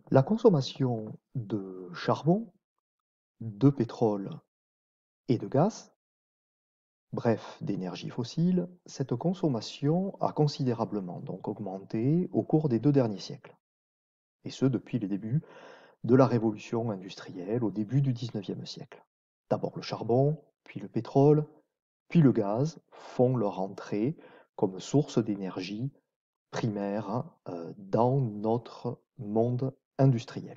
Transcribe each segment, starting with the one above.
La consommation de charbon, de pétrole et de gaz, bref d'énergie fossile, cette consommation a considérablement donc augmenté au cours des 2 derniers siècles, et ce depuis les débuts de la révolution industrielle au début du XIXe siècle. D'abord le charbon, puis le pétrole, puis le gaz font leur entrée comme source d'énergie primaire dans notre monde industriel.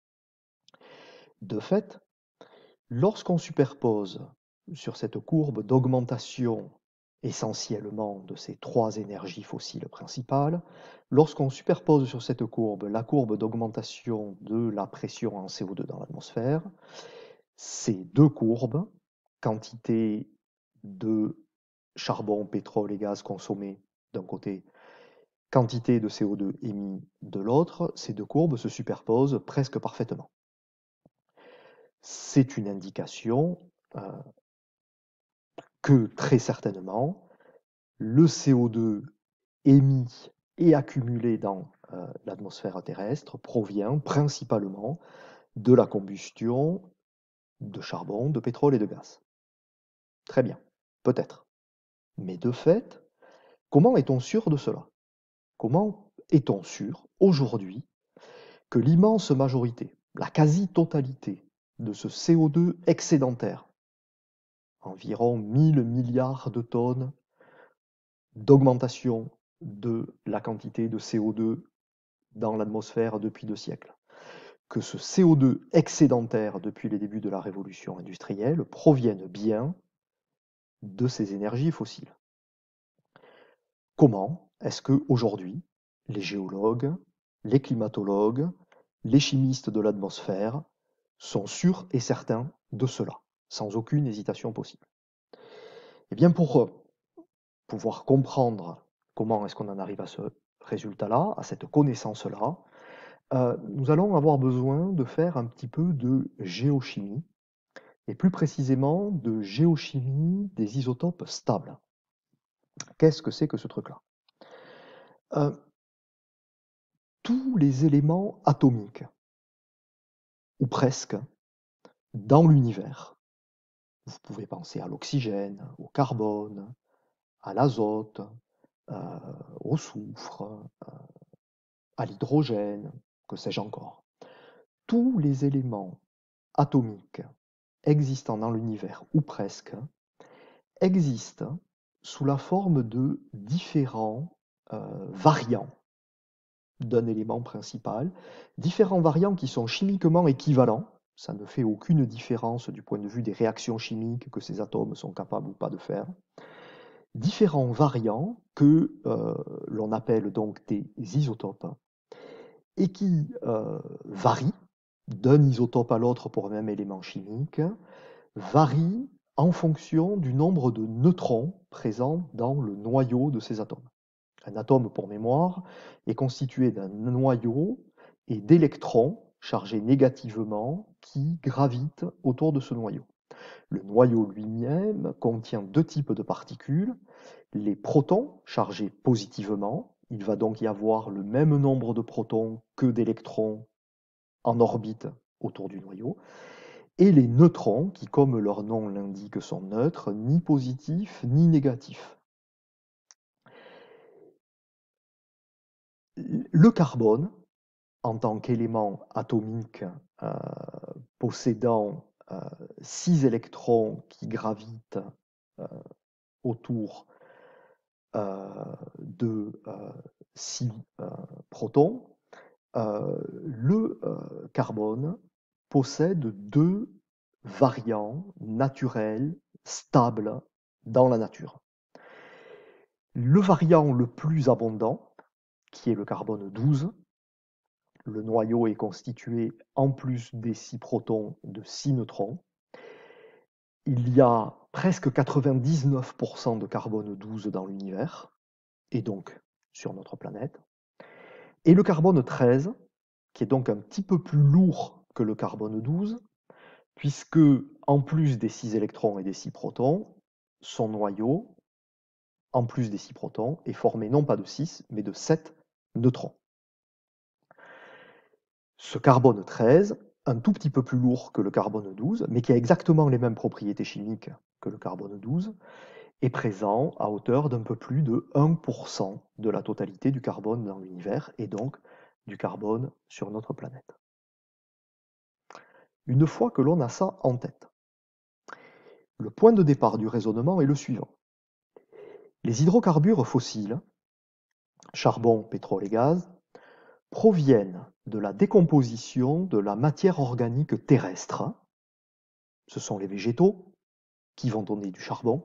De fait, lorsqu'on superpose sur cette courbe d'augmentation essentiellement de ces 3 énergies fossiles principales, lorsqu'on superpose sur cette courbe la courbe d'augmentation de la pression en CO2 dans l'atmosphère, ces 2 courbes, quantité de charbon, pétrole et gaz consommés d'un côté, quantité de CO2 émis de l'autre, ces 2 courbes se superposent presque parfaitement. C'est une indication que très certainement, le CO2 émis et accumulé dans l'atmosphère terrestre provient principalement de la combustion de charbon, de pétrole et de gaz. Très bien, peut-être. Mais de fait, comment est-on sûr de cela? Comment est-on sûr aujourd'hui que l'immense majorité, la quasi-totalité de ce CO2 excédentaire, environ 1000 milliards de tonnes d'augmentation de la quantité de CO2 dans l'atmosphère depuis 2 siècles, que ce CO2 excédentaire depuis les débuts de la révolution industrielle provienne bien de ces énergies fossiles. Comment est-ce qu'aujourd'hui, les géologues, les climatologues, les chimistes de l'atmosphère sont sûrs et certains de cela, sans aucune hésitation possible? Eh bien, pour pouvoir comprendre comment est-ce qu'on en arrive à ce résultat-là, à cette connaissance-là, nous allons avoir besoin de faire un petit peu de géochimie, et plus précisément de géochimie des isotopes stables. Qu'est-ce que c'est que ce truc-là? Tous les éléments atomiques, ou presque, dans l'univers, vous pouvez penser à l'oxygène, au carbone, à l'azote, euh, au soufre, à l'hydrogène, que sais-je encore. Tous les éléments atomiques existant dans l'univers, ou presque, existent sous la forme de différents variants d'un élément principal, différents variants qui sont chimiquement équivalents, ça ne fait aucune différence du point de vue des réactions chimiques que ces atomes sont capables ou pas de faire, différents variants que l'on appelle donc des isotopes, et qui varient d'un isotope à l'autre pour un même élément chimique, varient en fonction du nombre de neutrons présents dans le noyau de ces atomes. Un atome, pour mémoire, est constitué d'un noyau et d'électrons chargés négativement qui gravitent autour de ce noyau. Le noyau lui-même contient 2 types de particules, les protons chargés positivement, il va donc y avoir le même nombre de protons que d'électrons en orbite autour du noyau, et les neutrons qui, comme leur nom l'indique, sont neutres, ni positifs ni négatifs. Le carbone, en tant qu'élément atomique possédant 6 électrons qui gravitent autour de 6 protons, le carbone possède 2 variants naturels stables dans la nature. Le variant le plus abondant, qui est le carbone 12, le noyau est constitué, en plus des 6 protons, de 6 neutrons. Il y a presque 99% de carbone 12 dans l'univers, et donc sur notre planète. Et le carbone 13, qui est donc un petit peu plus lourd que le carbone 12, puisque, en plus des 6 électrons et des 6 protons, son noyau, en plus des 6 protons, est formé non pas de 6, mais de 7 neutrons. Ce carbone 13, un tout petit peu plus lourd que le carbone 12, mais qui a exactement les mêmes propriétés chimiques que le carbone 12, est présent à hauteur d'un peu plus de 1% de la totalité du carbone dans l'univers, et donc du carbone sur notre planète. Une fois que l'on a ça en tête, le point de départ du raisonnement est le suivant. Les hydrocarbures fossiles, charbon, pétrole et gaz, proviennent de la décomposition de la matière organique terrestre. Ce sont les végétaux qui vont donner du charbon,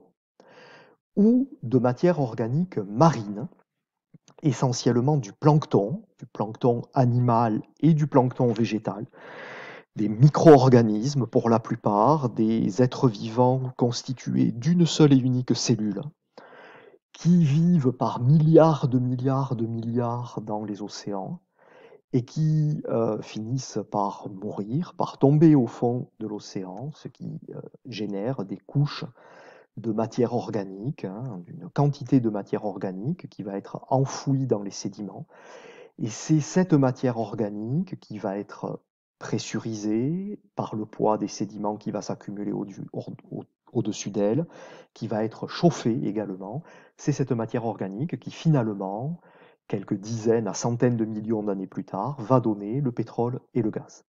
ou de matière organique marine, essentiellement du plancton animal et du plancton végétal, des micro-organismes pour la plupart, des êtres vivants constitués d'une seule et unique cellule, qui vivent par milliards de milliards de milliards dans les océans et qui finissent par mourir, par tomber au fond de l'océan, ce qui génère des couches de matière organique, d'une quantité de matière organique qui va être enfouie dans les sédiments. Et c'est cette matière organique qui va être pressurisée par le poids des sédiments qui va s'accumuler au-dessus d'elle, qui va être chauffée également. C'est cette matière organique qui finalement, quelques dizaines à centaines de millions d'années plus tard, va donner le pétrole et le gaz.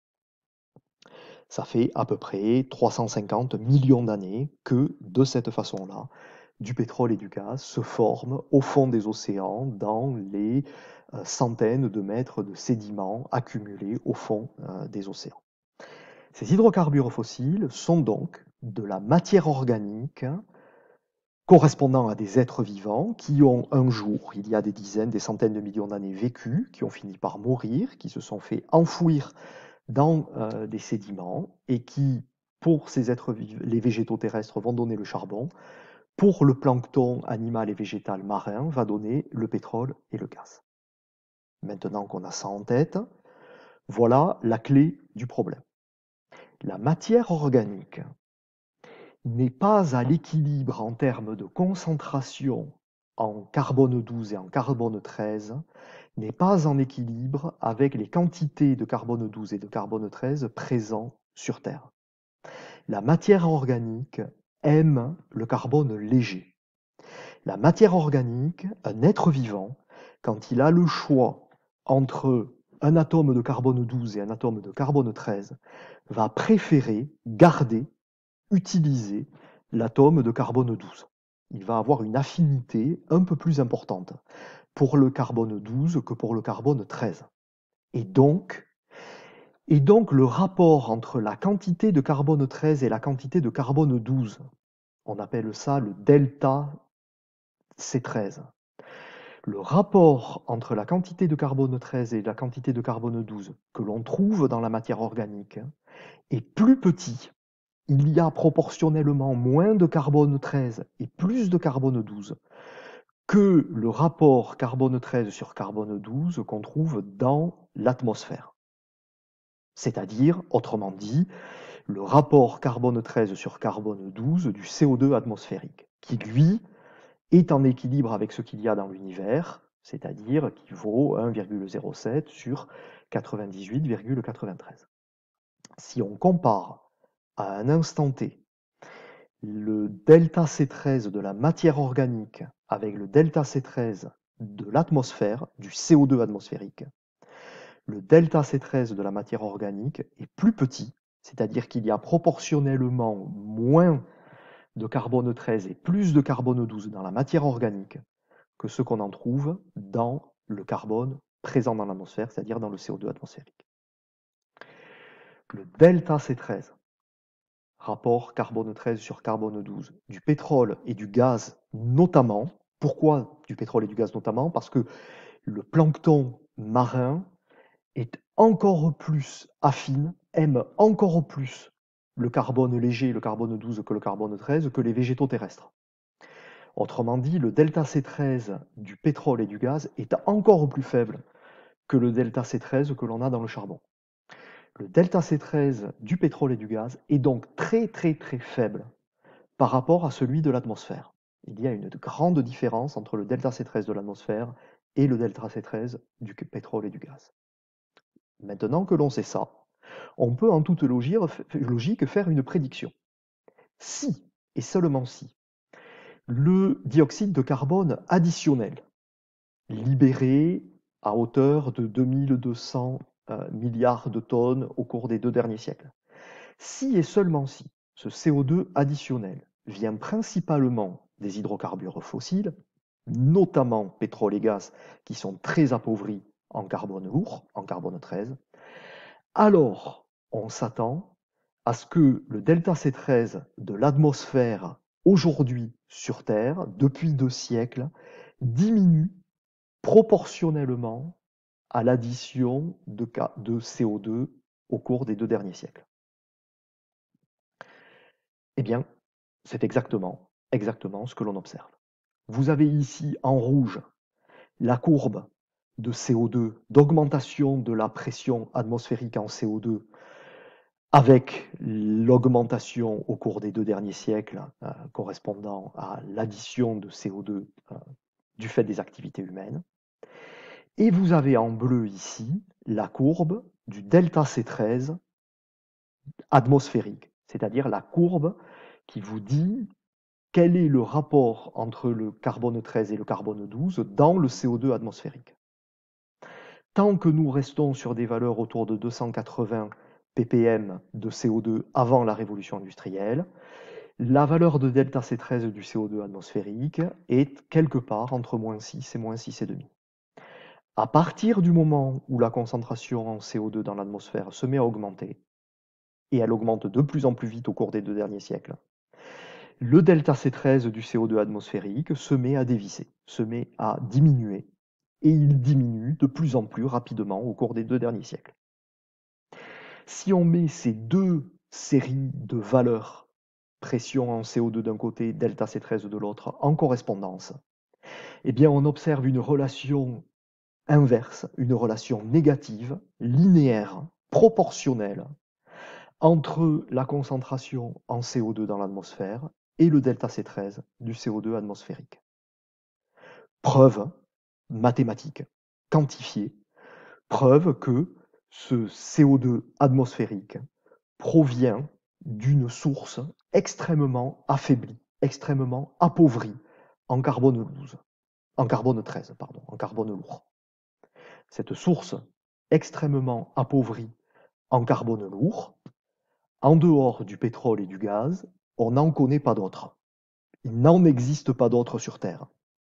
Ça fait à peu près 350 millions d'années que, de cette façon-là, du pétrole et du gaz se forment au fond des océans dans les centaines de mètres de sédiments accumulés au fond des océans. Ces hydrocarbures fossiles sont donc de la matière organique correspondant à des êtres vivants qui ont un jour, il y a des dizaines, des centaines de millions d'années vécu, qui ont fini par mourir, qui se sont fait enfouir dans des sédiments et qui, pour ces êtres vivants, les végétaux terrestres vont donner le charbon, pour le plancton animal et végétal marin va donner le pétrole et le gaz. Maintenant qu'on a ça en tête, voilà la clé du problème. La matière organique n'est pas à l'équilibre en termes de concentration en carbone 12 et en carbone 13, n'est pas en équilibre avec les quantités de carbone 12 et de carbone 13 présents sur Terre. La matière organique aime le carbone léger. La matière organique, un être vivant, quand il a le choix entre un atome de carbone 12 et un atome de carbone 13, va préférer garder, utiliser l'atome de carbone 12. Il va avoir une affinité un peu plus importante pour le carbone 12 que pour le carbone 13. Et donc le rapport entre la quantité de carbone 13 et la quantité de carbone 12, on appelle ça le delta C13. Le rapport entre la quantité de carbone 13 et la quantité de carbone 12 que l'on trouve dans la matière organique est plus petit. Il y a proportionnellement moins de carbone 13 et plus de carbone 12 que le rapport carbone 13 sur carbone 12 qu'on trouve dans l'atmosphère. C'est-à-dire, autrement dit, le rapport carbone 13 sur carbone 12 du CO2 atmosphérique, qui lui est en équilibre avec ce qu'il y a dans l'univers, c'est-à-dire qui vaut 1,07 sur 98,93. Si on compare à un instant T le delta C13 de la matière organique avec le delta C13 de l'atmosphère, du CO2 atmosphérique, le delta C13 de la matière organique est plus petit, c'est-à-dire qu'il y a proportionnellement moins de carbone 13 et plus de carbone 12 dans la matière organique que ce qu'on en trouve dans le carbone présent dans l'atmosphère, c'est-à-dire dans le CO2 atmosphérique. Le delta C13, rapport carbone 13 sur carbone 12, du pétrole et du gaz notamment. Pourquoi du pétrole et du gaz notamment? Parce que le plancton marin est encore plus affine, aime encore plus le carbone léger, le carbone 12 que le carbone 13, que les végétaux terrestres. Autrement dit, le delta C13 du pétrole et du gaz est encore plus faible que le delta C13 que l'on a dans le charbon. Le delta C13 du pétrole et du gaz est donc très très très faible par rapport à celui de l'atmosphère. Il y a une grande différence entre le delta C13 de l'atmosphère et le delta C13 du pétrole et du gaz. Maintenant que l'on sait ça, on peut en toute logique faire une prédiction. Si, et seulement si, le dioxyde de carbone additionnel, libéré à hauteur de 2200 milliards de tonnes au cours des 2 derniers siècles, si et seulement si ce CO2 additionnel vient principalement des hydrocarbures fossiles, notamment pétrole et gaz, qui sont très appauvris en carbone lourd, en carbone 13, alors on s'attend à ce que le delta C13 de l'atmosphère aujourd'hui sur Terre, depuis 2 siècles, diminue proportionnellement à l'addition de CO2 au cours des 2 derniers siècles. Eh bien, c'est exactement ce que l'on observe. Vous avez ici en rouge la courbe de CO2, d'augmentation de la pression atmosphérique en CO2 avec l'augmentation au cours des 2 derniers siècles correspondant à l'addition de CO2 du fait des activités humaines. Et vous avez en bleu ici la courbe du delta C13 atmosphérique, c'est-à-dire la courbe qui vous dit quel est le rapport entre le carbone 13 et le carbone 12 dans le CO2 atmosphérique. Tant que nous restons sur des valeurs autour de 280 ppm de CO2 avant la révolution industrielle, la valeur de delta C13 du CO2 atmosphérique est quelque part entre moins 6 et moins 6,5. À partir du moment où la concentration en CO2 dans l'atmosphère se met à augmenter, et elle augmente de plus en plus vite au cours des 2 derniers siècles, le delta C13 du CO2 atmosphérique se met à dévisser, se met à diminuer, et il diminue de plus en plus rapidement au cours des 2 derniers siècles. Si on met ces 2 séries de valeurs, pression en CO2 d'un côté, delta C13 de l'autre, en correspondance, eh bien on observe une relation inverse, une relation négative, linéaire, proportionnelle, entre la concentration en CO2 dans l'atmosphère et le delta C13 du CO2 atmosphérique. Preuve mathématique, quantifiée, preuve que ce CO2 atmosphérique provient d'une source extrêmement affaiblie, extrêmement appauvrie en carbone 13, en carbone lourd. Cette source extrêmement appauvrie en carbone lourd, en dehors du pétrole et du gaz, on n'en connaît pas d'autres. Il n'en existe pas d'autres sur Terre.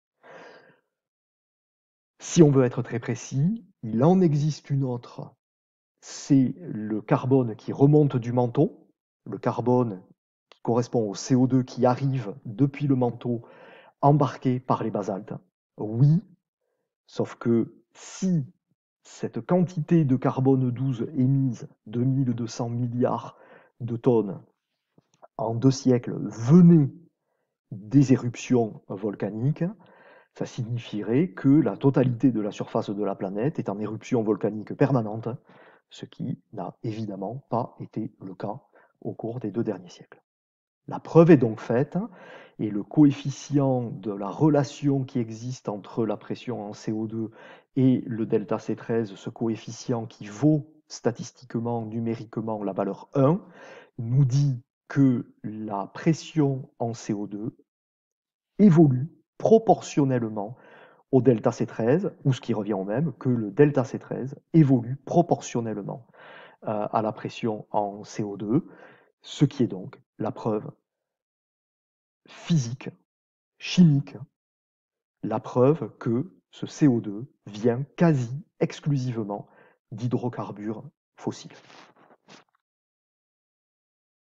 Si on veut être très précis, il en existe une autre, c'est le carbone qui remonte du manteau, le carbone qui correspond au CO2 qui arrive depuis le manteau embarqué par les basaltes. Oui, sauf que si cette quantité de carbone 12 émise, 2200 milliards de tonnes en 2 siècles, venait des éruptions volcaniques, ça signifierait que la totalité de la surface de la planète est en éruption volcanique permanente, ce qui n'a évidemment pas été le cas au cours des 2 derniers siècles. La preuve est donc faite, et le coefficient de la relation qui existe entre la pression en CO2 et le delta C13, ce coefficient qui vaut statistiquement, numériquement la valeur 1, nous dit que la pression en CO2 évolue proportionnellement au delta C13, ou ce qui revient au même, que le delta C13 évolue proportionnellement à la pression en CO2, ce qui est donc la preuve physique, chimique, la preuve que ce CO2 vient quasi exclusivement d'hydrocarbures fossiles.